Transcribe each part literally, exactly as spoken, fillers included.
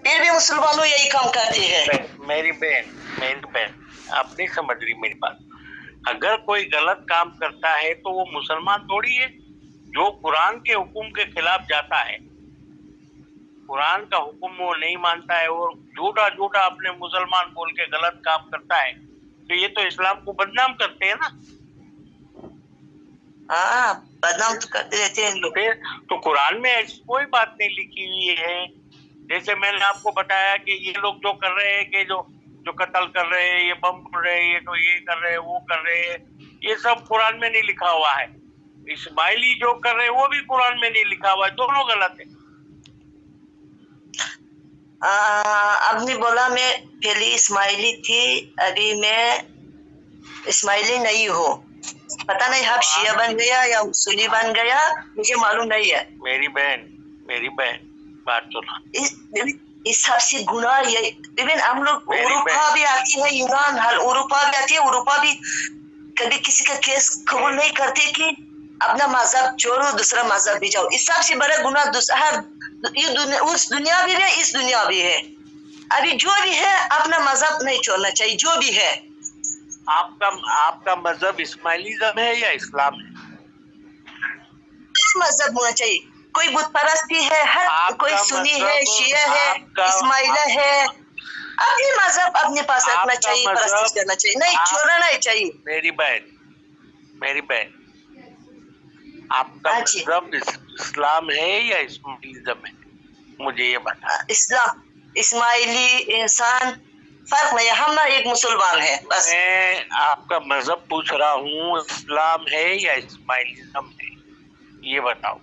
फिर भी मुसलमानों यही काम करते हैं। मेरी बहन मेरी बहन आप नहीं समझ रही मेरी बात। अगर कोई गलत काम करता है तो वो मुसलमान थोड़ी है। जो कुरान के हुक्म के खिलाफ जाता है, कुरान का हुक्म वो नहीं मानता है और झूठा झूठा अपने मुसलमान बोल के गलत काम करता है, तो ये तो इस्लाम को बदनाम करते हैं ना। हाँ, बदनाम तो करते रहते हैं लोग। फिर तो कुरान में ऐसी कोई बात नहीं लिखी हुई है। जैसे मैंने आपको बताया कि ये लोग जो कर रहे हैं कि जो जो कत्ल कर रहे हैं, ये बम फोड़ रहे हैं, ये तो ये कर रहे हैं, वो कर रहे हैं, ये सब कुरान में नहीं लिखा हुआ है। इस्माइली जो कर रहे हैं वो भी कुरान में नहीं लिखा हुआ है, दोनों गलत है। आपने बोला मैं पहले इस्माइली थी, अभी मैं इस्माइली नहीं हूँ। पता नहीं आप शिया बन गया या सुन्नी बन गया, मुझे मालूम नहीं है। मेरी बहन मेरी बहन बात सुना, इस इस सबसे गुनाह ये इवन हम लोग उरुपा भी आती है, यूनान हल उरुपा भी आती है, उरुपा भी कभी किसी का केस कबूल नहीं करते कि अपना मजहब छोड़ो दूसरा मजहब भी जाओ। इस सबसे बड़ा गुनाह दूसरा ये दुनिया, उस दुनिया भी है, इस दुनिया भी है। अभी जो भी है अपना मजहब नहीं छोड़ना चाहिए, जो भी है। आपका आपका मजहब इस्माइलिज्म है या इस्लाम है? मजहब होना चाहिए। कोई बुत परस्ती है, हर कोई सुन्नी है, शिया है, इस्माइला है, अपनी मजहब अपने पास रखना चाहिए, परस्ती करना चाहिए, नहीं छोड़ना नहीं चाहिए। मेरी बहन मेरी बहन आपका मजहब इस्लाम है या इस्माइलिज्म है? मुझे ये बता। इस्लाम, इस्माइली इंसान फर्क नहीं, हम ना एक मुसलमान है बस। मैं आपका मजहब पूछ रहा हूँ, इस्लाम है या इस्माइलिज्म है, ये बताओ।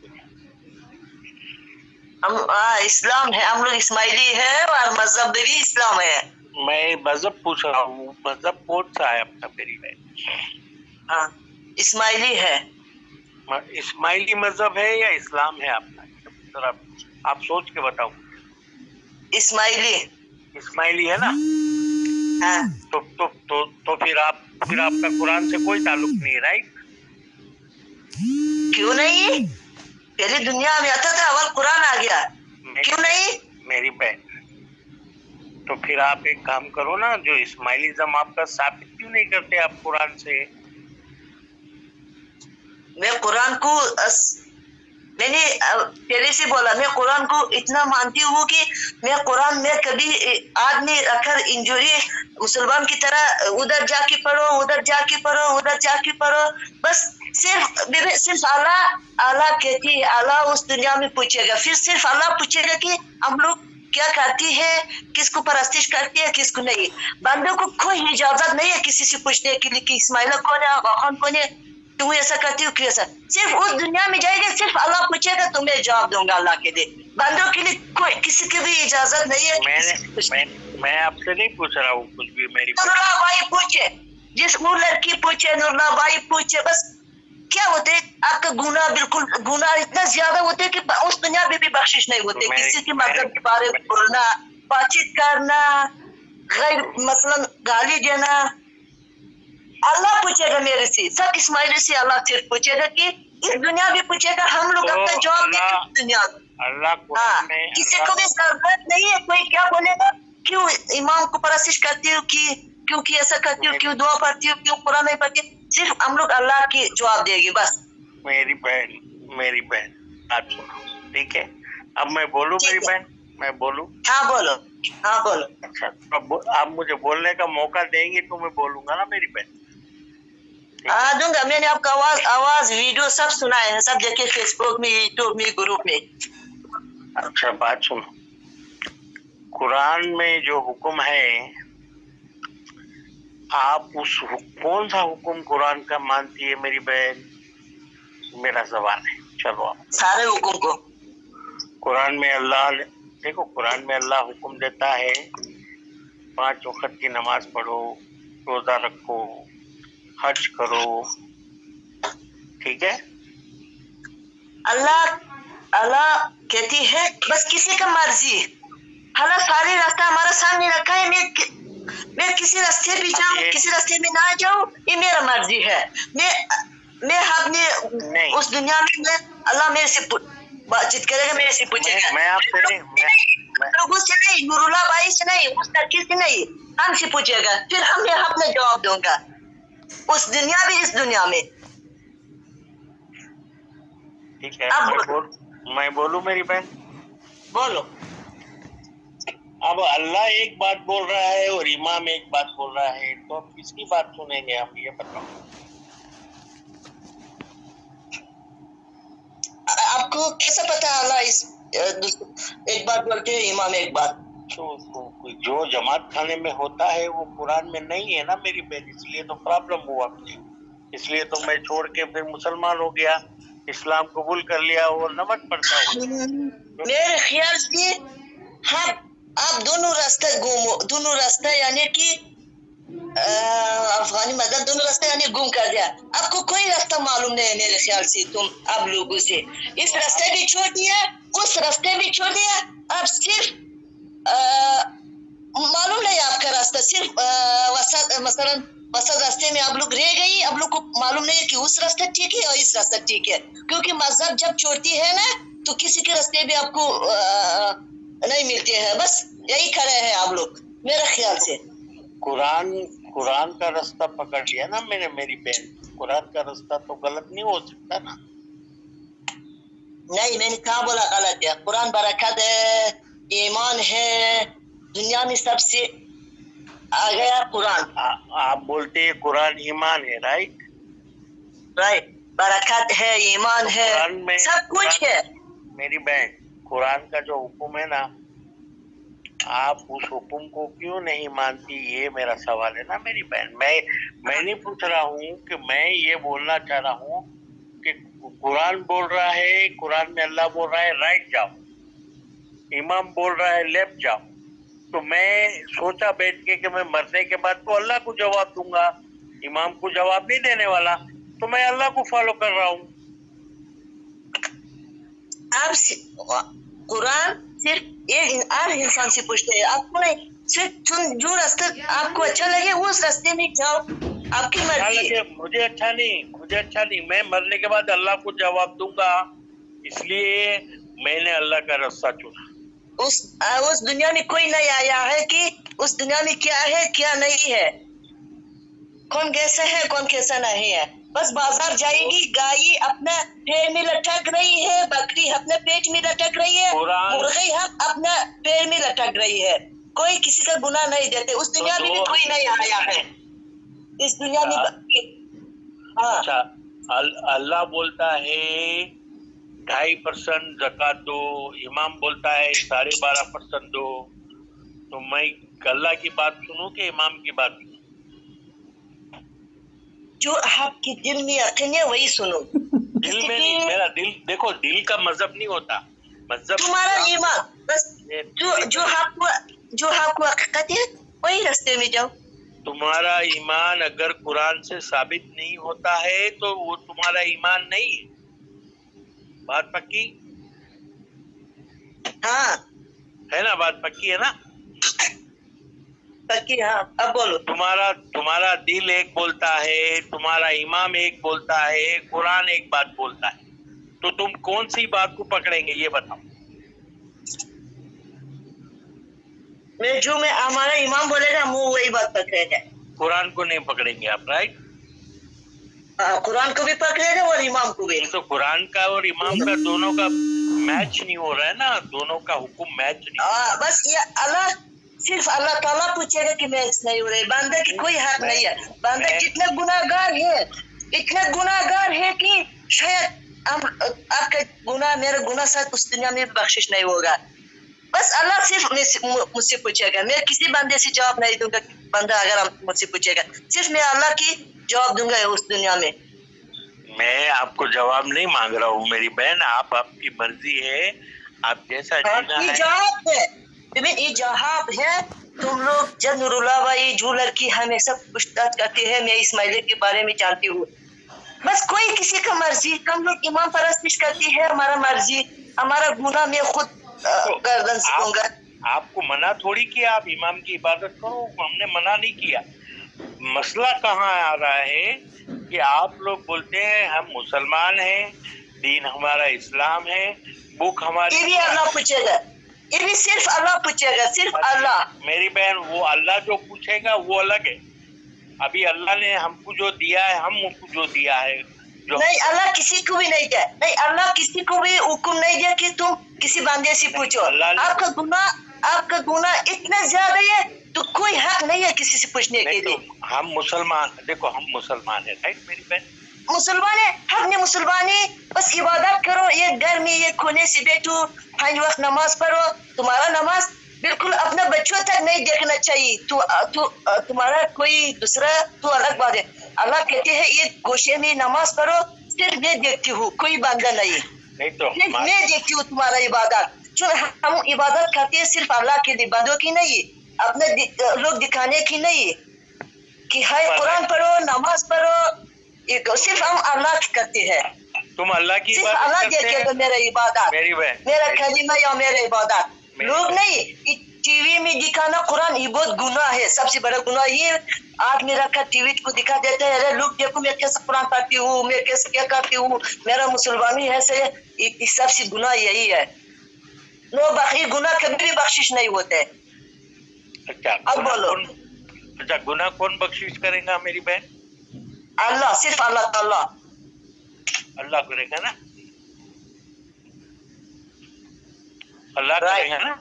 हम आ, इस्लाम है, हम लोग इस्माइली है और मजहब भी इस्लाम है। मैं मजहब पूछ रहा हूँ, मजहब कौन सा है अपना? मेरी बहन हाँ, इस्माइली है। इस्माइली मजहब है या इस्लाम है अपना? जरा आप सोच के बताओ। इस्माइली इस्माइली है ना? हाँ। तो तो तो तो फिर आप फिर आपका कुरान से कोई ताल्लुक नहीं है, राइट? क्यों नहीं? पहले दुनिया में आता था, अवल कुरान आ गया, क्यों नहीं? मेरी बहन, तो फिर आप एक काम करो ना, जो इस्माइलिज्म आपका साबित क्यों नहीं करते आप कुरान से? मैं कुरान को मैंने पहले से बोला, मैं कुरान को इतना मानती हूँ कि मैं कुरान में कभी आदमी रखकर इंजोरी मुसलमान की तरह उधर जाके पढ़ो, उधर जाके पढ़ो, उधर जाके पढ़ो, बस सिर्फ सिर्फ अल्लाह अल्लाह कहती है, अल्लाह उस दुनिया में पूछेगा, फिर सिर्फ अल्लाह पूछेगा कि हम लोग क्या करती है, किसको परस्तिश करती है, किसको नहीं। बंदों को कोई इजाजत नहीं है किसी से पूछने के लिए कि इस्माइल कौन है, वाहन कौन है, तुम ऐसा करती हो, क्यों ऐसा। सिर्फ उस दुनिया में जाएगा, सिर्फ अल्लाह पूछेगा, तुम्हें जवाब दूंगा अल्लाह के लिए। बंदों के लिए कोई किसी की भी इजाजत नहीं है। मैंने मैं, मैं आपसे नहीं पूछ रहा हूँ कुछ भी। मेरी नूरला भाई पूछे, जिस लड़की पूछे, नूरला भाई पूछे, बस क्या होते है आपका गुनाह, बिल्कुल गुनाह इतना ज्यादा होते है कि उस दुनिया में भी बख्शिश नहीं होते। किसी की मतलब के बारे में बोलना, बातचीत करना, गैर मसलन गाली देना, अल्लाह पूछेगा मेरे से, सब इस्माइली से अल्लाह फिर पूछेगा कि इस दुनिया भी पूछेगा, हम लोग अपना जवाब देंगे दुनिया में। अल्लाह हाँ, किसी को भी जरूरत नहीं है, कोई क्या बोलेगा, क्यों इमाम को परस्तिश करती हो, कि क्यों की ऐसा करती हो, क्यों दुआ पढ़ती हो, क्यों कुरान नहीं पढ़ती, सिर्फ हम लोग अल्लाह की जवाब देंगे बस। मेरी बहन मेरी बहन आप सुनो, ठीक है? अब मैं बोलूं मेरी बहन, मैं बोलूं? हाँ बोलो, हाँ बोलो। अच्छा, अब आप मुझे बोलने का मौका देंगे तो मैं बोलूंगा ना मेरी बहन? हाँ दूंगा, मैंने आपका आवाज आवाज वीडियो सब सुनाए हैं, सब देखे फेसबुक में, यूट्यूब में, ग्रुप में। अच्छा बात सुनो, कुरान में जो हुक्म है, आप उस कौन सा हुक्म कुरान का मानती है मेरी बहन? मेरा सवाल है। चलो आप सारे हुक्म को। कुरान में अल्लाह, देखो कुरान में अल्लाह हुक्म देता है पांच वक्त की नमाज पढ़ो, रोजा रखो, हज करो, ठीक है? अल्लाह अल्लाह कहती है बस किसी का मर्जी, हालांकि सारे रास्ता हमारा सामने रखा है, मैं मैं किसी रास्ते भी जाऊँ, किसी रास्ते में ना जाऊँ, ये मेरा मर्जी है। मैं मैं अपने उस दुनिया में मैं अल्लाह मेरे से बातचीत करेगा, मेरे से पूछेगा। मैं आपसे नहीं मैं लोगों से नहीं, नूरुल्लाह भाई से नहीं, उस लड़की से नहीं, हमसे पूछेगा, फिर हम मैं अपना जवाब दूंगा, उस दुनिया में, इस दुनिया में। ठीक है, अब मैं बोल मैं बोलूं मेरी बहन? बोलो। अब अल्लाह एक बात बोल रहा है और इमाम एक बात बोल रहा है, तो अब किसकी बात सुनेंगे हम, ये बताओ। आपको कैसे पता अल्लाह इस एक बात बोलते हैं, इमाम एक बात? तो, तो जो जमात खाने में होता है वो कुरान में नहीं है ना मेरी बहन, इसलिए तो प्रॉब्लम हुआ मुझे, इसलिए तो मैं छोड़ के फिर मुसलमान हो गया, इस्लाम कबूल कर लिया और नमाज पढ़ता हूँ। मेरे ख्याल से हाँ, आप दोनों रास्ते घूमो, दोनों रास्ते यानी कि अफगानी मदद, दोनों रास्ते यानी गुम कर दिया। आपको कोई रास्ता मालूम नहीं है मेरे ख्याल से, तुम आप लोगों से इस रास्ते भी छोड़ दिया, उस रास्ते भी छोड़ दिया, आप सिर्फ मालूम नहीं आपका रास्ता, सिर्फ वसत मसलन वसत रास्ते में आप लोग रह गई। आप लोग को मालूम नहीं है कि उस रास्ता ठीक है और इस रास्ता ठीक है, क्योंकि मजहब जब छोड़ती है ना तो किसी के रास्ते भी आपको आ, नहीं मिलते हैं, बस यही खड़े हैं आप लोग मेरे ख्याल से। कुरान कुरान का रास्ता पकड़ लिया ना मैंने मेरी बहन, कुरान का रास्ता तो गलत नहीं हो सकता ना। नहीं, मैंने कहा बोला गलत है, कुरान बरकत है, ईमान है, दुनिया में सबसे आ गया कुरान। आ, आप बोलते हैं कुरान ईमान है, राइट राइट, बरकत है, ईमान है, सब कुछ है मेरी बहन। कुरान का जो हुक्म है ना, आप उस हुक्म को क्यों नहीं मानती, ये मेरा सवाल है ना मेरी बहन। मैं मैं नहीं पूछ रहा हूँ कि मैं ये बोलना चाह रहा हूँ कि कुरान बोल रहा है, कुरान में अल्लाह बोल रहा है राइट जाओ, इमाम बोल रहा है लेफ्ट जाओ, तो मैं सोचा बैठ के कि मैं मरने के बाद तो अल्लाह को जवाब दूंगा, इमाम को जवाब नहीं देने वाला, तो मैं अल्लाह को फॉलो कर रहा हूँ। आप कुरान सिर्फ एक हर इंसान से पूछते हैं, आपको नहीं, सिर्फ जो रास्ता आपको अच्छा लगे उस रास्ते में जाओ, आपकी मर्जी। मुझे अच्छा नहीं, मुझे अच्छा नहीं, मैं मरने के बाद अल्लाह को जवाब दूंगा, इसलिए मैंने अल्लाह का रास्ता चुना। उस उस दुनिया में कोई नहीं आया है कि उस दुनिया में क्या है क्या नहीं है, कौन कैसा है कौन कैसा नहीं है, बस बाजार जाएगी, गाय अपना पैर में लटक रही है, बकरी अपने पेट में लटक रही है, मुर्गी हम अपना पैर में लटक रही है, कोई किसी का गुनाह नहीं देते, उस दुनिया में भी कोई नहीं आया है इस दुनिया में। हाँ, अच्छा, अल्लाह बोलता है ढाई परसेंट जक़ात दो, इमाम बोलता है साढ़े बारह परसेंट दो, तो मैं अल्लाह की बात सुनूं कि इमाम की बात सुनूं? जो आपके दिल में यकीन है वही सुनो। दिल में नहीं, मेरा दिल देखो, दिल का मजहब नहीं होता, मजहब तुम्हारा ईमान, बस जो जो आपको जो आपको हकीकत है वही रास्ते में जाओ। तुम्हारा ईमान अगर कुरान से साबित नहीं होता है तो वो तुम्हारा ईमान नहीं है, बात पक्की? हाँ है ना, बात पक्की है ना? पक्की। हाँ, अब बोलो। तुम्हारा तुम्हारा दिल एक बोलता है, तुम्हारा इमाम एक बोलता है, कुरान एक बात बोलता है, तो तुम कौन सी बात को पकड़ेंगे ये बताओ? मैं जो मैं हमारा इमाम बोलेगा हम वही बात पकड़ेगा, कुरान को नहीं पकड़ेंगे आप, राइट? हाँ, कुरान को भी पकड़ेगा और इमाम को भी। तो कुरान का और इमाम का दोनों का मैच नहीं हो रहा है ना, दोनों का हुक्म मैच नहीं। आ, बस ये अल्लाह, सिर्फ अल्लाह ताला पूछेगा कि मैच नहीं हो रहे, बंदे की कोई हक नहीं है। बंदे कितने गुनाहगार है, इतने गुनाहगार है कि शायद हम आपका गुनाह मेरा गुनाह साथ उस दुनिया में बख्शिश नहीं होगा। बस अल्लाह सिर्फ मुझसे पूछेगा, मैं किसी बंदे से जवाब नहीं दूंगा। बंदा अगर मुझसे पूछेगा सिर्फ मैं अल्लाह की जवाब दूंगा उस दुनिया में। मैं आपको जवाब नहीं मांग रहा हूँ मेरी बहन, आप आपकी मर्जी है, आप जैसा जीना है। जवाब है ये जवाब है। तुम लोग जब नूरुल्लाह भाई जो लड़की हमेशा पूछताछ करती है, मैं इस्माइल के बारे में जानती हूँ, बस कोई किसी का मर्जी, हम लोग इमाम परस्तिश करती है, हमारा मर्जी, हमारा गुनाह में खुद गर्दन सूंगा। आपको मना थोड़ी किया आप इमाम की इबादत करो, हमने मना नहीं किया। मसला कहाँ आ रहा है कि आप लोग बोलते हैं हम मुसलमान हैं, दीन हमारा इस्लाम है, बुक हमारी। ये भी अल्लाह पूछेगा, ये भी सिर्फ अल्लाह पूछेगा, सिर्फ अल्लाह। मेरी बहन, वो अल्लाह जो पूछेगा वो अलग है। अभी अल्लाह ने हमको जो दिया है, हम उनको जो दिया है जो नहीं, अल्लाह किसी को भी नहीं दिया। नहीं, अल्लाह किसी को भी हुक्म नहीं दिया कि तुम किसी बंदे से पूछो। आपका गुनाह आपका गुनाह इतना ज्यादा है तो कोई हक नहीं है किसी से पूछने के लिए। तो हम मुसलमान, देखो हम मुसलमान है, राइट मेरी बहन? मुसलमान है, हमने मुसलमानी, बस इबादत करो, ये घर में ये कोने से बैठो, पांच वक्त नमाज पढ़ो। तुम्हारा नमाज बिल्कुल अपना बच्चों तक नहीं देखना चाहिए। तु, तु, तुम्हारा कोई दूसरा तो अलग बात है। अल्लाह कहते हैं ये गोशे में नमाज पढ़ो, सिर्फ मैं देखती हूँ, कोई बंदा नहीं। नहीं तो मैं देखती हूँ तुम्हारा इबादत। जो हम इबादत करते हैं सिर्फ अल्लाह के लिए, बंदों की नहीं, अपने दि, लोग दिखाने की नहीं कि हाय कुरान पढ़ो, नमाज पढ़ो, ये सिर्फ हम अल्लाह की करते हैं। तुम अल्लाह की सिर्फ अल्लाह देखेगा मेरा इबादत, मेरी बहन, मेरा कलीमा या मेरा इबादत। लोग नहीं, टीवी में दिखाना कुरान ये बहुत गुनाह है, सबसे बड़ा गुनाह ये। आदमी रखा टीवी को दिखा देता है, अरे लोग देखो मैं कैसे कुरान पढ़ती हूँ, मैं कैसे क्या करती हूँ, मेरा मुसलमानी है से। ये सबसे गुनाह यही है। नो बाकी गुनाह कभी भी बख्शिश नहीं होते। अच्छा अब बोलो। अच्छा, गुनाह कौन बख्शिश करेगा मेरी बहन? अल्लाह, सिर्फ अल्लाह ताला। अल्लाह करेगा ना, अल्लाह करेगा ना,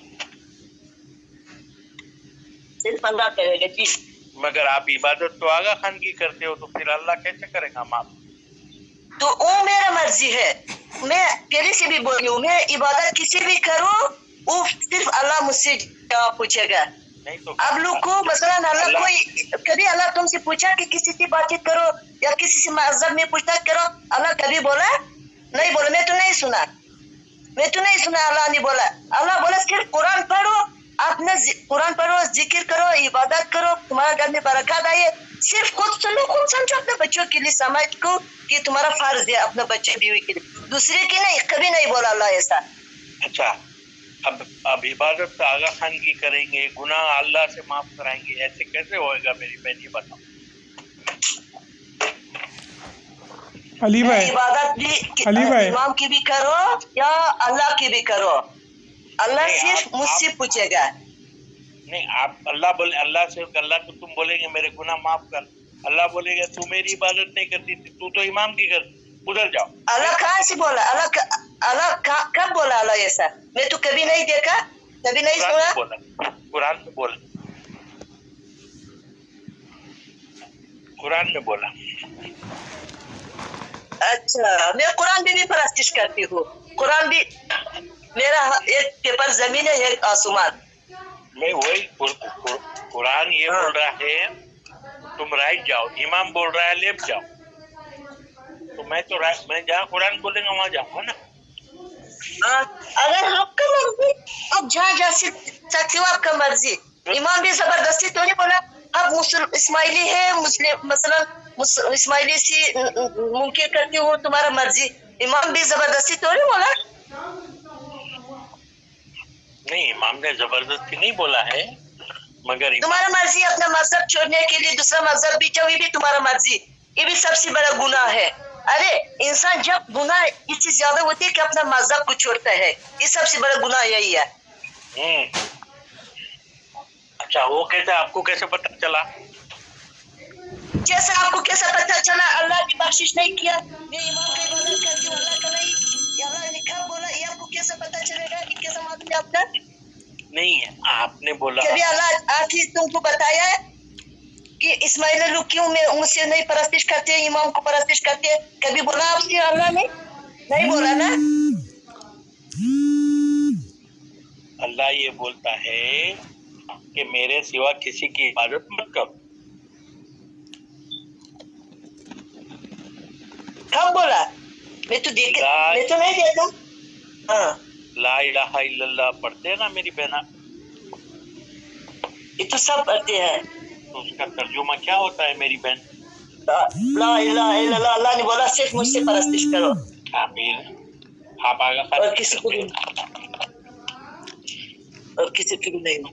सिर्फ अल्लाह करेगा जी। मगर आप इबादत तो आगा खान की करते हो, तो फिर अल्लाह कैसे करेगा माफ? तो वो मेरा मर्जी है। मैं पहले से भी बोली हूँ, मैं इबादत किसी भी करूँ, वो सिर्फ अल्लाह मुझसे जवाब पूछेगा। नहीं तो अब लोग को मसलन अल्लाह कोई कभी अल्लाह तुमसे पूछा कि किसी से बातचीत करो या किसी से मजहब में पूछताछ करो, अल्लाह कभी बोला? नहीं बोला। मैं तो नहीं सुना, मैं तो नहीं सुना अल्लाह ने बोला। अल्लाह बोला सिर्फ कुरान पढ़ो, अपने कुरान पढ़ो, जिक्र करो, इबादत करो, तुम्हारा घर में बरकत आए। सिर्फ खुद सुनो, खुद समझो, अपने बच्चों के लिए समझ को कि तुम्हारा फर्ज है अपने बच्चे बीवी के लिए, दूसरे की नहीं। कभी नहीं बोला अल्लाह ऐसा। अच्छा, अब अब इबादत आगा खान की करेंगे, गुनाह अल्लाह से माफ कराएंगे, ऐसे कैसे होएगा मेरी बहन, ये बताओ। अली भाई, इबादत भी अली भाई, इमाम की भी करो या अल्लाह की भी करो, अल्लाह सिर्फ मुझसे पूछेगा। नहीं, आप अल्लाह बोले, अल्लाह से अल्लाह को तुम बोलेंगे मेरे गुनाह माफ कर, अल्लाह बोलेगा तू मेरी इबादत नहीं करती थी, तू तो इमाम की कर, उधर जाओ। अल्लाह कहाँ से बोला? अल्लाह अल्लाह कब बोला अल्लाह ऐसा? मैं तो कभी नहीं देखा, कभी नहीं सुना। कुरान में बोला, कुरान में बोला। अच्छा, मैं कुरान भी, भी परस्तिश करती हूँ। कुरान भी मेरा एक पेपर जमीन है, एक आसमान। मैं वही कुरान ये बोल रहा है तुम राइट जाओ, इमाम बोल रहा है लेफ्ट जाओ, तो मैं तो मैं जहाँ कुरान बोलेगा वहाँ जाऊंगा ना। आ, अगर आपका मर्जी, अब जहाँ जा सकते हो, आपका मर्जी। इमाम भी जबरदस्ती तो नहीं बोला अब मुस्लिम इस्माइली है, मुस्लिम मसलन इस्माइली से मुमकिन करती हूँ, तुम्हारा मर्जी। इमाम भी जबरदस्ती तो नहीं बोला। नहीं, इमाम ने जबरदस्ती नहीं बोला है, मगर तुम्हारा मर्जी अपना मजहब छोड़ने के लिए दूसरा मजहब भी चाहे, भी तुम्हारा मर्जी। ये भी सबसे बड़ा गुनाह है। अरे इंसान जब गुनाह इससे ज्यादा होती है कि अपना मजहब को छोड़ता है, ये सबसे बड़ा गुनाह यही है। हम्म, अच्छा, वो कैसे, आपको कैसे पता चला? जैसे आपको कैसे पता चला? अल्लाह ने बख्शिश नहीं किया, मैं इमाम का इबादत करती हूँ, अल्लाह का नहीं। अल्लाह ने कब बोला? ये आपको कैसे पता चलेगा? कि कैसे मालूम है आपका? नहीं है, आपने बोला। कभी अल्लाह आखिर तुमको बताया है कि इस्माइल लोग क्यों मैं मुझसे नहीं परस्तिश करते, इमाम को परस्तिश करते? कभी बोला आपसे अल्लाह ने? नहीं बोला ना। अल्लाह ये बोलता है कि मेरे सिवा किसी की इबादत मत करो। कब बोला? मैं तो देख मैं तो नहीं देखा। हाँ, ला इलाहा इल्लल्लाह पढ़ते हैं ना मेरी बहना, ये तो सब पढ़ते हैं। तो उसका तर्जुमा क्या होता है मेरी बहन? ला इलाहा इल्लल्लाह, अल्लाह ने बोला सिर्फ मुझसे परस्तिश करो। आमीन। आप आगा खान और किसी को भी और किसी को भी नहीं।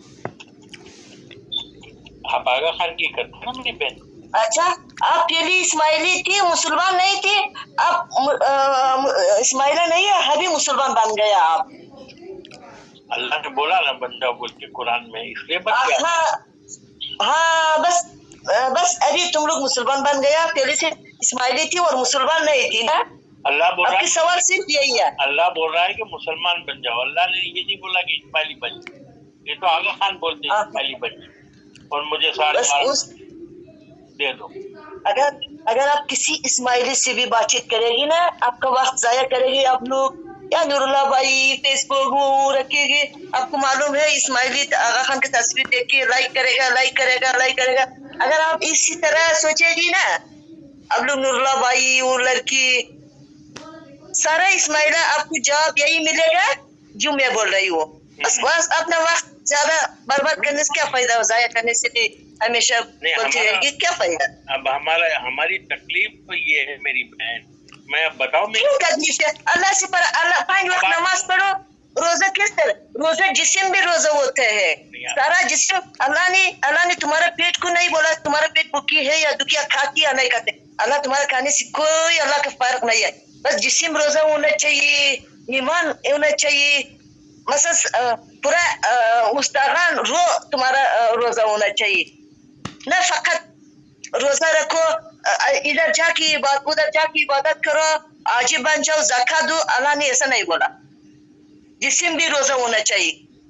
आप आगा खान की करते ना मेरी बहन। अच्छा, आप पहले इस्माइली थी, मुसलमान नहीं थी, अब इस्माइला नहीं है, अभी मुसलमान बन गया आप। अल्लाह ने बोला ना बन जाओ बोल के कुरान में, इसलिए बन गया। हाँ हाँ, बस बस अभी तुम लोग मुसलमान बन गया, पहले से इस्माइली थी और मुसलमान नहीं थी ना। अल्लाह बोल रहा आपकी सवाल सिर्फ यही है, अल्लाह बोल रहा है कि मुसलमान बन जाओ, अल्लाह ने ये नहीं बोला कि इस्माइली बन जाओ। ये तो आगा खान बोलते हैं इस्माइली बन जाओ और मुझे साढ़े बारह उस... दे दो। अगर अगर आप किसी इस्माइली से भी बातचीत करेगी ना, आपका वक्त जाया करेगी आप लोग, या नूरुल्लाह भाई फेसबुक वो रखेगी, आपको मालूम है इस्माइली आगा खान की तस्वीर देख के लाइक करेगा लाइक करेगा लाइक करेगा। अगर आप इसी तरह सोचेगी ना, अब लोग नूरुल्लाह भाई वो लड़की सारा इस्माइला, आपको जवाब यही मिलेगा जो मैं बोल रही हूँ। बस बस अपना वक्त ज्यादा बर्बाद करने से क्या फायदा, जाया करने से भी हमेशा बोलती रहेगी, क्या फायदा। अब हमारा हमारी तकलीफ ये है मेरी बहन, मैं अब बताऊं मैं क्यों तकलीफ है? अल्लाह से पर अल्लाह पांच वक्त नमाज पढ़ो, रोजा किस तरह, रोजा जिस्म भी रोजा होता है, सारा जिस्म। अल्लाह ने अल्लाह ने तुम्हारा पेट को नहीं बोला तुम्हारा पेट भूखी है या दुखिया खाती या नहीं खाते, अल्लाह तुम्हारे खाने से कोई अल्लाह का फर्क नहीं है। बस जिस्म रोजा होना चाहिए, ईमान होना चाहिए, मसल पूरा मुस्तगान रो तुम्हारा रोजा होना चाहिए, न फकत रोजा रखो इधर जाके इबादत उधर जाके इबादत करो, आजी बन जाओ, ज़कात दो। अल्लाह ने ऐसा नहीं बोला, जिस्म भी रोजा होना चाहिए।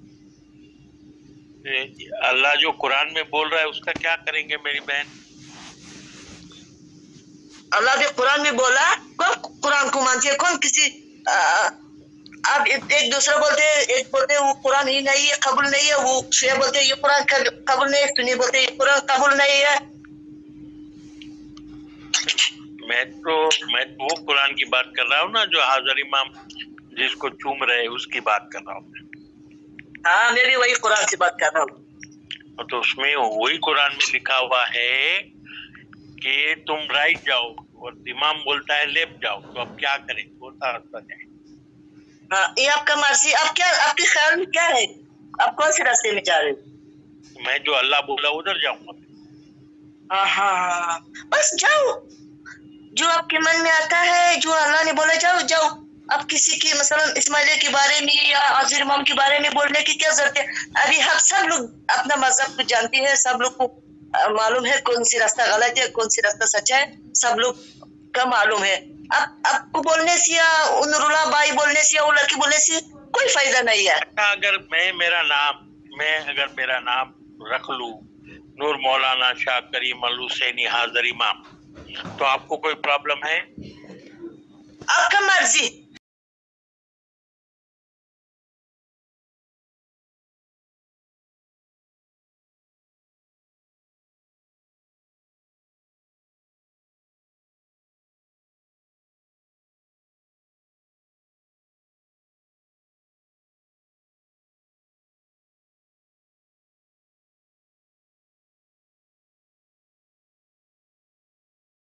अल्लाह जो कुरान में बोल रहा है उसका क्या करेंगे मेरी बहन? अल्लाह भी कुरान में बोला, कौन कुरान को मानते हैं, कौन किसी आप एक, एक दूसरा बोलते हैं, एक बोलते हैं वो कुरान ही नहीं है, कबूल नहीं है, वो शिया बोलते हैं ये कुरान कबूल नहीं है, सुन्नी बोलते हैं ये कुरान कबूल नहीं है। मैं तो मैं तो वो कुरान की बात कर रहा हूँ ना जो हाजिर इमाम जिसको चूम रहे उसकी बात कर रहा हूँ। हाँ मैं भी वही कुरान से बात कर रहा हूँ। तो उसमें वही कुरान में लिखा हुआ है कि तुम राइट जाओ और इमाम बोलता है लेफ्ट जाओ, तो अब क्या करें? बोलता रास्ता जाए। हाँ ये आपका मर्जी, आप क्या आपके ख्याल में क्या है, आप कौन से रास्ते में जा रहे हो? मैं जो अल्लाह बोला उधर जाऊंगा। हाँ हाँ बस जाओ, जो आपके मन में आता है, जो अल्लाह ने बोला जाओ जाओ। अब किसी की मसलन इस्माइली के बारे में या हाजिर इमाम के बारे में बोलने की क्या जरूरत है? अभी हम सब लोग अपना मजहब को जानते हैं, सब लोग को मालूम है कौन सी रास्ता गलत है कौन सी रास्ता सच्चा है, सब लोग का मालूम है। अब आपको बोलने से या नूरुल्लाह भाई बोलने से या वो लड़की बोलने से कोई फायदा नहीं है। अगर मैं मेरा नाम मैं अगर मेरा नाम रख लूं नूर मौलाना शाह करीम अल हुसैनी हाजिर इमाम, तो आपको कोई प्रॉब्लम है? आपका मर्जी।